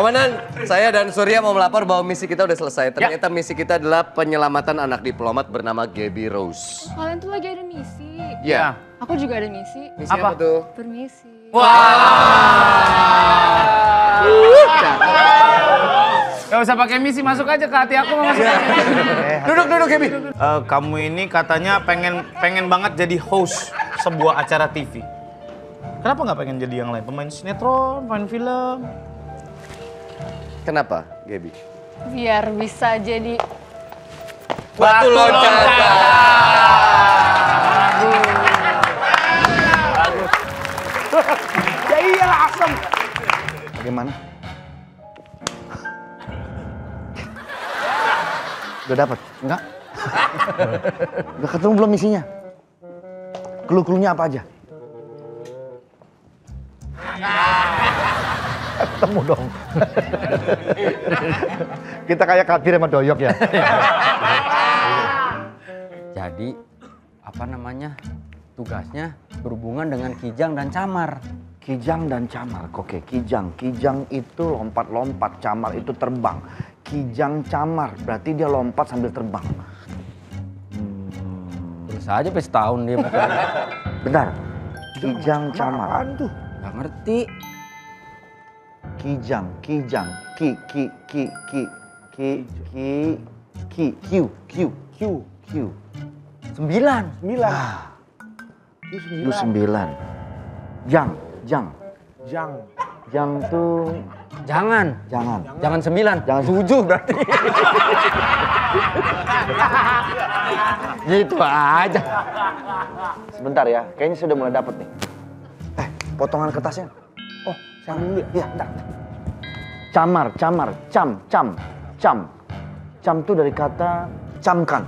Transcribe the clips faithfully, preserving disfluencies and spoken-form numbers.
Komandan, saya dan Surya mau melapor bahwa misi kita udah selesai. Ternyata ya. Misi kita adalah penyelamatan anak diplomat bernama Gabby Rose. Kalian tuh lagi ada misi. Ya. Aku juga ada misi. Misi apa, apa tuh? Permisi. Wah. Gak usah pakai misi, masuk aja ke hati aku. Masuk aja. Duduk, duduk Gabby. Uh, kamu ini katanya pengen pengen banget jadi host sebuah acara T V. Kenapa nggak pengen jadi yang lain? Pemain sinetron, pemain film? Kenapa, Gabby? Biar bisa jadi batu loncatan. Bagus. Ya iyalah asem. Bagaimana? Udah dapat? Enggak? Udah ketemu belum misinya? Clue-cluenya apa aja? Ketemu dong. Kita kayak Kadir sama Doyok ya. Jadi apa namanya tugasnya berhubungan dengan Kijang dan Camar. Kijang dan Camar, oke. Kijang, Kijang itu lompat-lompat, Camar itu terbang. Kijang Camar, berarti dia lompat sambil terbang. Hmm. Terus aja pas tahun dia pokoknya. Bentar, Kijang Camar. Tuh? Gak ngerti. Kijang, Kijang, Ki, Ki, Ki, Ki, Ki, Ki, Ki, Q, Q, Q, Q. Sembilan. Sembilan. Ah. Q sembilan. Jang, Jang. Jang. Jang tuh. Jangan. Jangan. Jangan sembilan. Jangan tujuh berarti. Gitu aja. Sebentar ya, kayaknya sudah mulai dapet nih. Eh, potongan kertasnya. Oh, saya ambil dulu. Iya, bentar. Camar, camar, cam, cam, cam. Cam tuh dari kata camkan.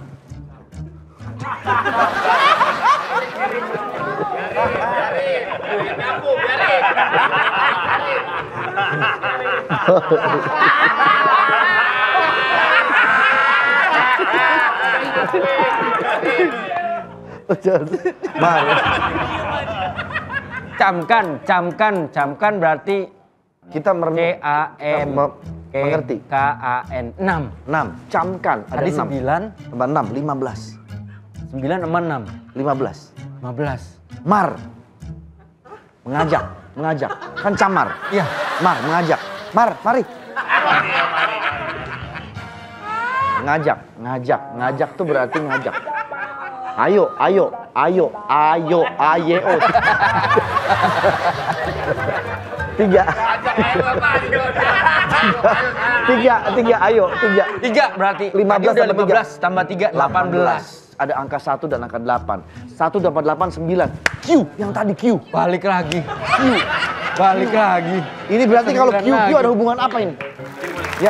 Mar. Camkan, camkan, camkan berarti kita C A M mengerti. K A N enam. enam. Camkan ada tadi enam. sembilan. Tambah enam, lima belas. sembilan sama enam. lima belas. lima belas. Mar. Mengajak, mengajak. Kan camar. Iya. Mar, mengajak. Mar, mari. Ngajak, ngajak, ngajak tuh berarti ngajak. Ayo, ayo, ayo, ayo, ayo. Tiga. Tiga, tiga, ayo, tiga. Tiga berarti. Lima belas udah tambah lima belas tambah tiga, delapan belas. Ada angka satu dan angka delapan. Satu dapat delapan, sembilan. Q, yang tadi Q. Balik lagi. Q. Balik Q. lagi. Ini berarti kalau Q, Q ada hubungan apa ini? Ya.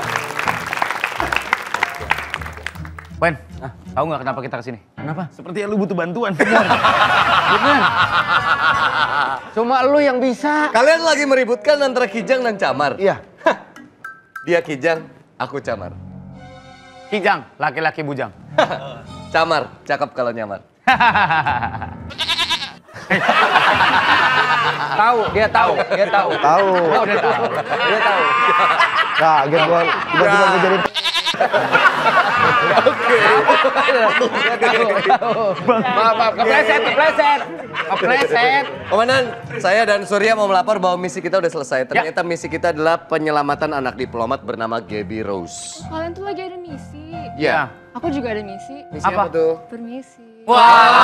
Wen, ah, tahu nggak kenapa kita kesini? Kenapa? Seperti lu butuh bantuan. Bener. Cuma lu yang bisa. Kalian lagi meributkan antara Kijang dan Camar. Iya. Dia Kijang, aku Camar. Kijang, laki-laki bujang. Camar, cakep kalau nyamar. Tahu, dia tahu, dia tahu. Tahu. Oh, dia tahu. Dia tahu. Nah, gitu gua tiba-tiba gua jadi Oke. Maaf, maaf, kepleset, kepleset. Kepleset. Komandan, saya dan Surya mau melapor bahwa misi kita udah selesai. Ternyata ya. Misi kita adalah penyelamatan anak diplomat bernama Gabby Rose. Kalian tuh lagi ada misi. Ya. Aku juga ada misi. Misi apa, apa tuh? Permisi. Wah.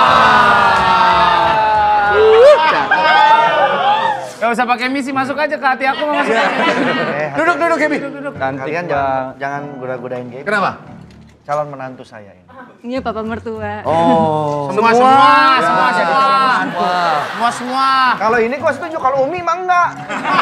Gak usah pakai misi, masuk aja ke hati aku. Masuk aja. Eh, duduk, duduk Gabby. Kalian jangan, jangan goda-godain Gabby. Kenapa? Calon menantu saya ini. Ini papa mertua. Oh. Semua, semua, semua, semua, semua, semua, semua. Kalau ini gua setuju, kalau Umi mah enggak.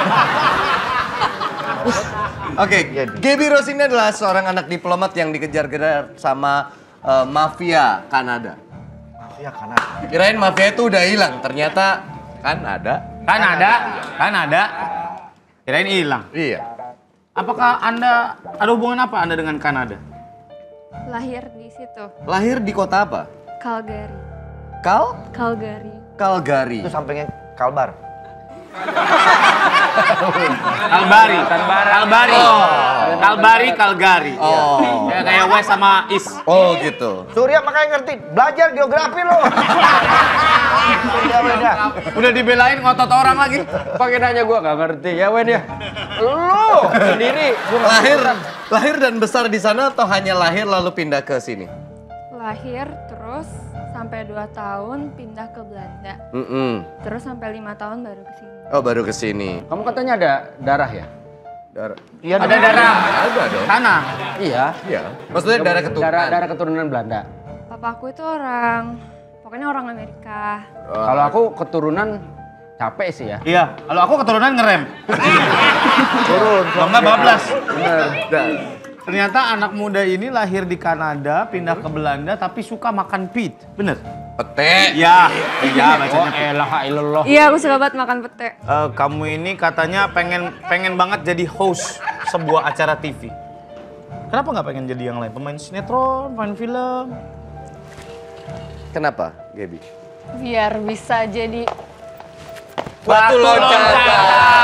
Oke, okay. Gabby Rose ini adalah seorang anak diplomat yang dikejar-kejar sama uh, mafia Kanada. Mafia Kanada. Kirain mafia itu udah hilang, ternyata kan ada. Kan ada, kan ada. Kirain hilang. Iya. Apakah Anda, ada hubungan apa Anda dengan Kanada? Lahir di situ. Lahir di kota apa? Calgary. Kal? Calgary. Calgary. Itu sampingnya Kalbar. Kalbari. Kalbari. Kalbari, Kalgari. Oh. Ya, kayak West sama Is. Oh gitu. Surya makanya ngerti, belajar geografi lo. Surya beda. Udah dibelain ngotot orang lagi. Pakai nanya gua nggak ngerti ya Wen ya. Lu sendiri. Gua nggak Lahir, ikutan. lahir dan besar di sana atau hanya lahir lalu pindah ke sini? Lahir terus sampai dua tahun pindah ke Belanda. Mm-mm. Terus sampai lima tahun baru ke sini. Oh baru ke sini. Kamu katanya ada darah ya? Darah. Iya, Ada darah. Ada dong. Tanah. Iya. Iya. Maksudnya darah keturunan. Darah, darah keturunan Belanda. Papaku itu orang, pokoknya orang Amerika. Kalau aku keturunan capek sih ya. Iya, kalau aku keturunan ngerem. turun. Kalau nggak bablas. Bener. Dan Ternyata anak muda ini lahir di Kanada, pindah ke Belanda, tapi suka makan pit. Bener? pete. Iya, iya Oh bacanya. elah ilallah. Iya, aku suka banget makan pete. Eh, kamu ini katanya pengen pengen banget jadi host sebuah acara T V. Kenapa nggak pengen jadi yang lain? Pemain sinetron, pemain film? Kenapa, Gaby? Biar bisa jadi Batu loncatan.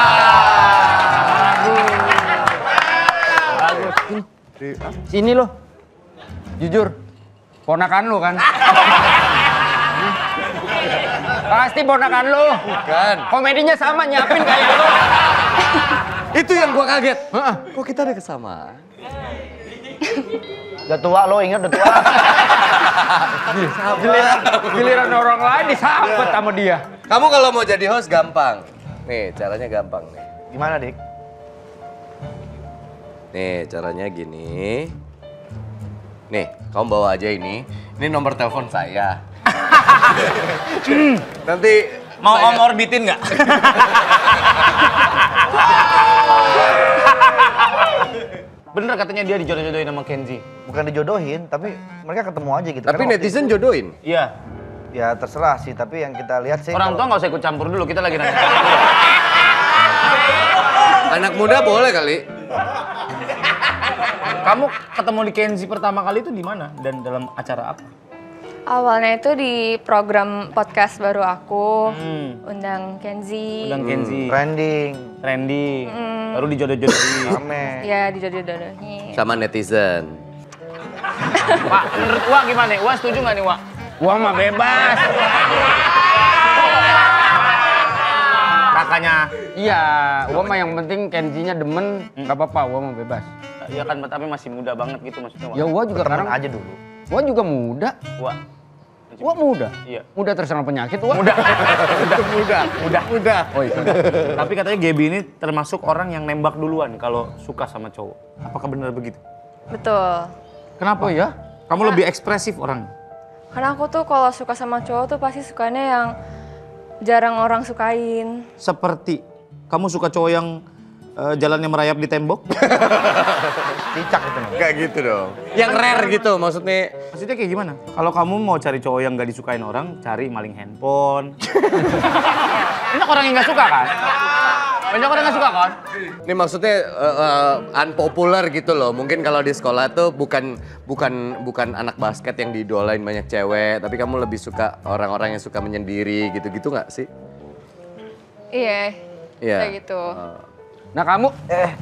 Sini lo. Jujur. Ponakan lo kan? Pasti ponakan lo. Bukan. Komedinya sama nyiapin kayak lo. Itu yang gua kaget. Heeh. Kok kita ada kesamaan? Udah tua lo, ingat udah tua. Giliran, giliran orang lain disambet sama dia. Kamu kalau mau jadi host gampang. Nih, caranya gampang nih. Gimana, Dik? Nih, caranya gini. Nih, kamu bawa aja ini. Ini nomor telepon saya. Nanti Mau saya- om orbitin nggak? Bener katanya dia dijodoh-jodohin sama Kenzi. Bukan dijodohin, tapi mereka ketemu aja gitu. Tapi Karena waktu netizen jodohin. Iya. itu- Ya terserah sih, tapi yang kita lihat sih. Orang tua kalau- nggak usah ikut campur dulu, kita lagi nanya. Anak muda boleh kali. Kamu ketemu di Kenzi pertama kali itu di mana dan dalam acara apa? awalnya itu di program podcast baru aku, Hmm. undang Kenzi. Undang Kenzi, Trending, Randy, Hmm. baru dijodoh-jodohin. rame. Ya, dijodoh-jodohin. Sama netizen. Wak, menurut Wak gimana? Wak setuju nggak nih Wak? Gua mah bebas. Kakaknya. Iya, gua mah yang penting Kenzinya demen, nggak apa-apa, gua mah bebas. Iya kan, tapi masih muda banget gitu maksudnya Wak. Ya gua juga Temen sekarang, aja dulu. gua juga muda. Wak. Gua muda. Iya. Muda terserang penyakit, gua. Muda. Muda. Muda. Muda. Muda. Oh iya. Tapi katanya Gaby ini termasuk orang yang nembak duluan kalau suka sama cowok. Apakah benar begitu? Betul. Kenapa? Oh ya? Kamu lebih ekspresif orang. Karena aku tuh kalau suka sama cowok tuh pasti sukanya yang jarang orang sukain. Seperti kamu suka cowok yang eh, jalannya merayap di tembok? Cicak itu. Nih. Kayak gitu dong. Yang rare gitu maksudnya. Maksudnya kayak gimana? Kalau kamu mau cari cowok yang gak disukain orang, cari maling handphone. Banyak orang yang gak suka kan? Banyak orang yang gak suka kan? Ini maksudnya uh, uh, unpopular gitu loh. Mungkin kalau di sekolah tuh bukan bukan bukan anak basket yang diidolain banyak cewek, tapi kamu lebih suka orang-orang yang suka menyendiri gitu-gitu nggak sih? Iya. Iya. Kayak gitu. Oh. Nah kamu, Eh,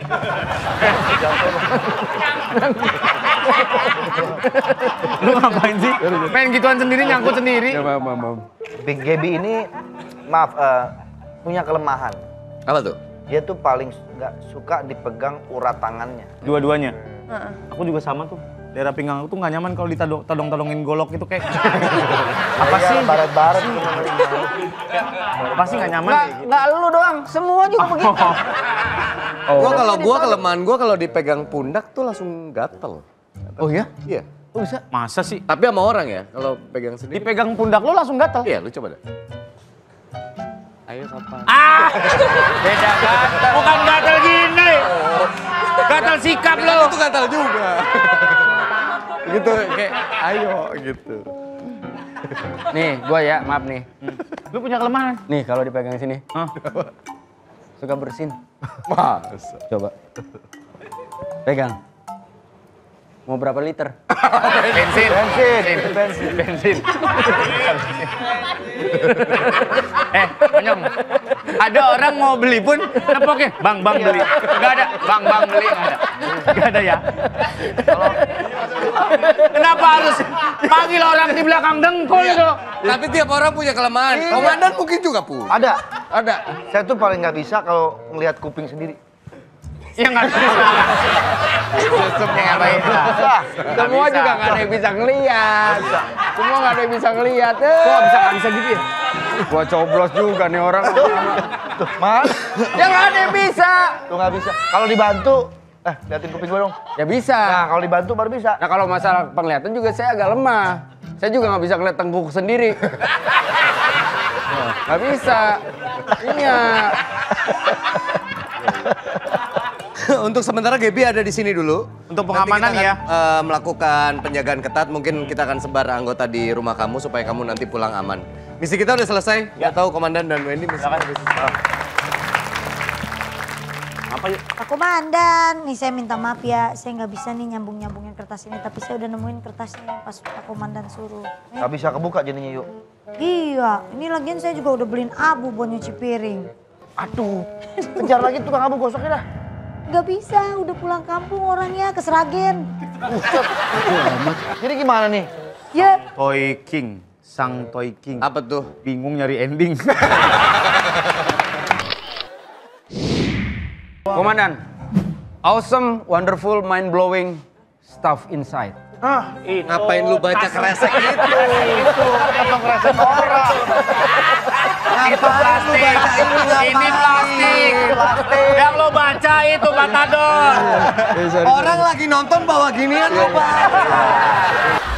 Lu ngapain sih? Pengen gituan sendiri, nyangkut sendiri. ya mam, mam, mam. Big Gaby ini, maaf, eh, punya kelemahan. Apa tuh? Dia tuh paling nggak suka dipegang urat tangannya. Dua-duanya. Heeh. Aku juga sama tuh. Daerah pinggang aku tuh nggak nyaman kalau ditodong-todongin golok itu kayak apa Kayak sih? Barat-barat. Apa sih nggak nyaman? Nggak, kayak gitu? nggak lu doang, semua juga begitu. Gua kalau gua kelemahan gua kalau dipegang pundak tuh langsung gatel. Oh ya? Iya. Oh bisa? Masa sih? Tapi sama orang ya, kalau pegang sendiri. Dipegang pundak lu langsung gatel? Iya, lu coba deh. Ayo kapan? Ah! Beda gatel. Bukan gatel gini. Gatel sikap lu. Itu gatel juga. Gitu kayak ayo gitu. Nih, gua ya, maaf nih. Lu punya kelemahan? Nih kalau dipegang sini, Hah? suka bersin. Masa. Coba. Pegang. Mau berapa liter? Bensin. Bensin, bensin. Bensin. eh, Monyong. Ada orang mau beli pun nepoknya, Bang, Bang beli. Enggak ada, Bang, Bang beli. Enggak ada. Enggak ada ya. Kenapa harus panggil orang di belakang dengkul itu? Tapi tiap orang punya kelemahan. Komandan mungkin juga punya. Ada. Ada. Saya tuh paling nggak bisa kalau ngelihat kuping sendiri. Ya nggak bisa. Susupnya ngapain? Semua juga nggak ada yang bisa ngeliat. Semua nggak ada yang bisa ngeliat. Kok bisa nggak bisa gitu ya? Gua coblos juga nih orang. Tuh, Mas. Ya nggak ada yang bisa. Tuh nggak bisa. Kalau dibantu, eh liatin kuping gue dong. Ya bisa. Nah, kalau dibantu baru bisa. Nah kalau masalah penglihatan juga saya agak lemah. Saya juga nggak bisa ngeliat tengkuk sendiri. Nggak bisa. Iya. Untuk sementara Gaby ada di sini dulu. Untuk Nanti pengamanan kita akan, ya. eh, melakukan penjagaan ketat. Mungkin kita akan sebar anggota di rumah kamu supaya kamu nanti pulang aman. Misi kita udah selesai. Ya. Tahu Komandan dan Wendy misi. Apa yuk? Pak Komandan, nih saya minta maaf ya, saya nggak bisa nih nyambung-nyambungin kertas ini, tapi saya udah nemuin kertasnya yang pas Pak Komandan suruh. Eh, Nggak bisa kebuka jadinya yuk. iya, ini lagian saya juga udah beliin abu buat nyuci piring. Aduh, kejar lagi tukang abu gosoknya dah. Nggak bisa, udah pulang kampung orangnya ke Seragen. Jadi gimana nih? Ya, Toy King, sang Toy King. Apa tuh? Bingung nyari ending. Komandan, awesome, wonderful, mind-blowing stuff inside. Ah, itu. Ngapain lu baca kresek itu? Itu apa kresek orang? Itu plastik. Ini plastik. Yang lo baca itu Matador. Orang lagi nonton bawa ginian lu, Pak.